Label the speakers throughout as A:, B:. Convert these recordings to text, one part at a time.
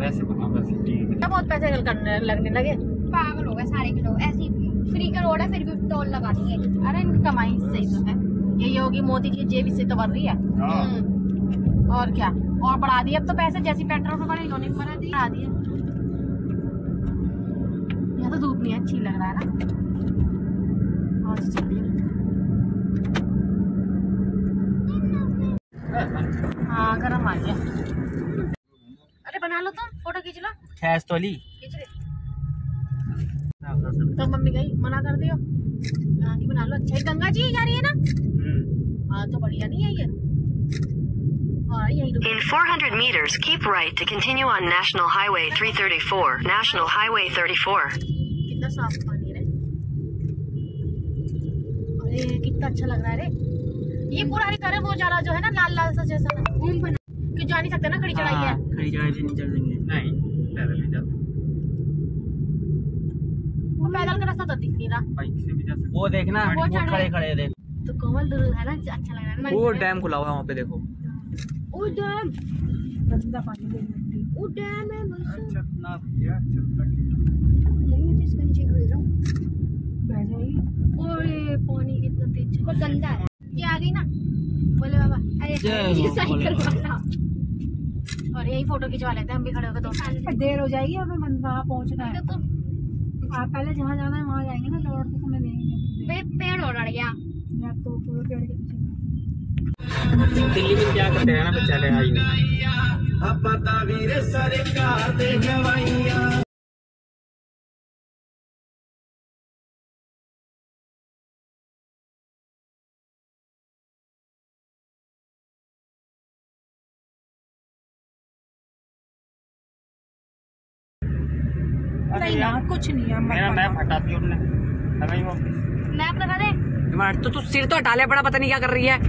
A: वैसे
B: बहुत पैसे लगने लगे।
C: पागल हो गए सारे के लोग। ऐसी फ्री का रोड है फिर भी टोल लगा दिए।
B: अरे इनकी कमाई सही तो है, यही होगी मोदी की जेब से तो बढ़ रही है। और क्या, और बढ़ा दिए अब तो पैसे, जैसी पेट्रोल पे बढ़े इन्होंने बढ़ा दिए। यहाँ तो धूप नहीं है, अच्छी लग रहा है ना। और चलिए हाँ गरम आ गया। अरे बना लो तुम, फोटो खींच लो।
A: खैस तो ली
B: खींच ले तो मम्मी गई मना कर दियो। यहाँ की बना लो। अच्छा ही गंगा जी जा रही है ना। हाँ तो बढ़िया नहीं है ये।
D: In 400 meters, keep right to continue on National Highway 334. National Highway 34.
B: कितना साफ पानी है। अरे कितना अच्छा लग रहा है रे। ये पूरा घर है वो जाला जो है ना, लाल लाल सा जैसा क्यों जा नहीं सकते ना, खड़ी चढ़ाई है।
A: खड़ी चढ़ाई से नहीं चढ़ देंगे। नहीं पैदल भी जाते।
B: वो पैदल का रास्ता तो दिख नहीं रहा।
A: बाइक से भी जा सकते। वो देखना वो खड़े खड़े देख।
B: तो कमल दूर है ना, अच्छा लग रहा है।
A: वो डैम खुला हुआ है वहाँ पे देखो।
B: ओ डैम, गंदा पानी देख सकती। ओ डैम है
A: अच्छा ना भैया चलता क्यों?
C: मैं तो इसके नीचे खड़ी रहूं।
B: बैठ जाइए। ओए पानी कितना तेज है।
C: बहुत गंदा है।
B: ये आ गई ना, बोले बाबा।
C: अरे ये सही करवाना।
B: और यही फोटो खिंचवा लेते हैं हम भी खड़े होकर। दोस्त
E: देर हो जाएगी, हमें वहाँ पहुँचना है।
B: तो
E: आप पहले जहाँ जाना है वहाँ जाएंगे ना, लौटते समय देंगे।
C: पेड़ और अड़ गया।
E: या तो पूरे पेड़ के पीछे।
A: दिल्ली में क्या करते हैं ना बेचारे हाईवे।
E: नहीं ना कुछ नहीं है।
A: मेरा मैप हटा दिया उन्होंने। हमें वापस
B: मैप लगा दे।
A: तो तू सिर तो हटा ले, बड़ा पता नहीं क्या कर रही है।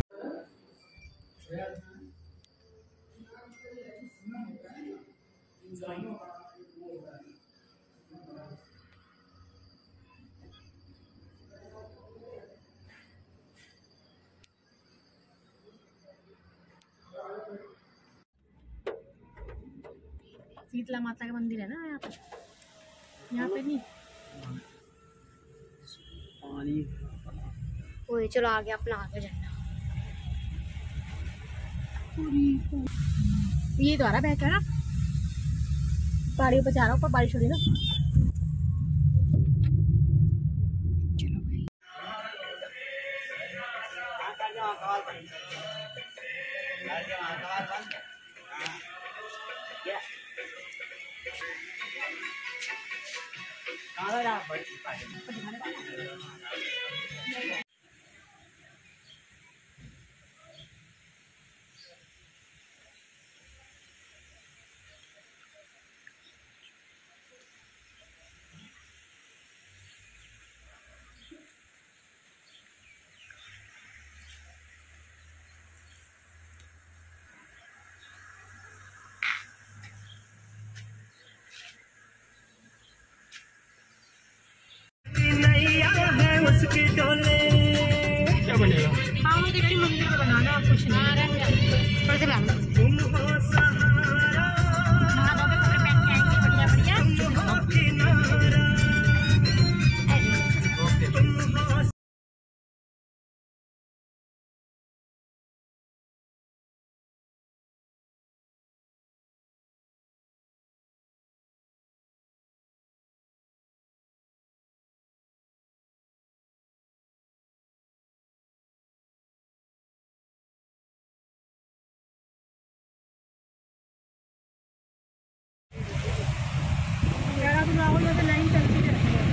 B: शीतला माता का मंदिर है ना यहाँ पे। यहाँ पे नहीं
A: पानी।
C: ओए चलो आगे अपना आगे जाना।
B: ये द्वारा बहता है ना, पहाड़ियों पे जा रहा हूँ, पर बारिश हो रही है ना।
A: क्या बनेगा?
B: हाँ मुझे भी मंदिर को बनाना कुछ नहीं। थोड़े से लाना लाइन चलती रहती है।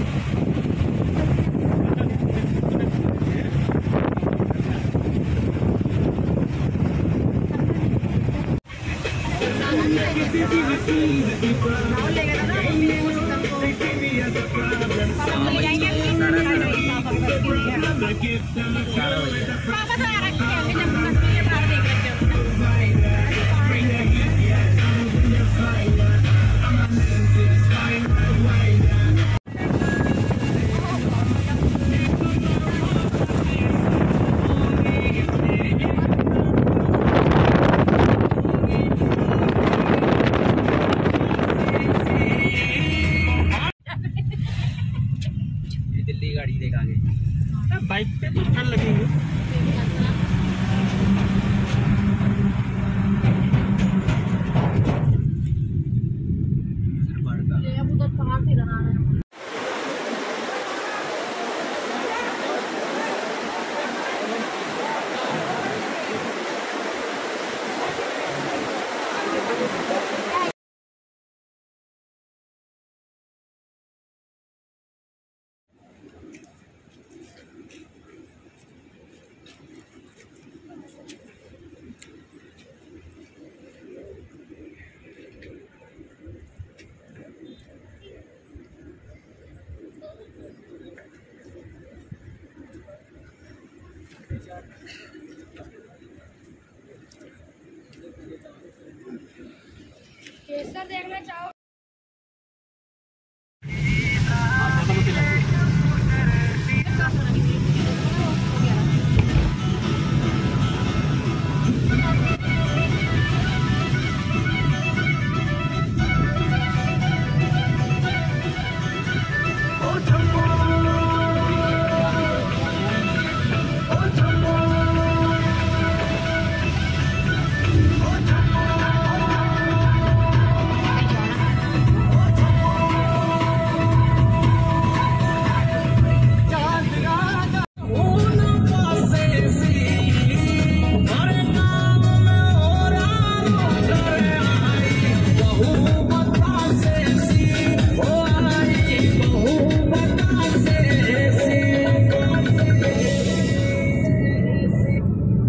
C: केसर देखना चाहो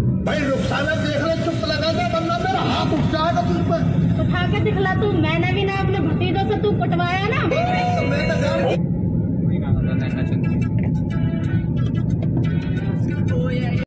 C: उठा के दिखला तू, मैंने भी ना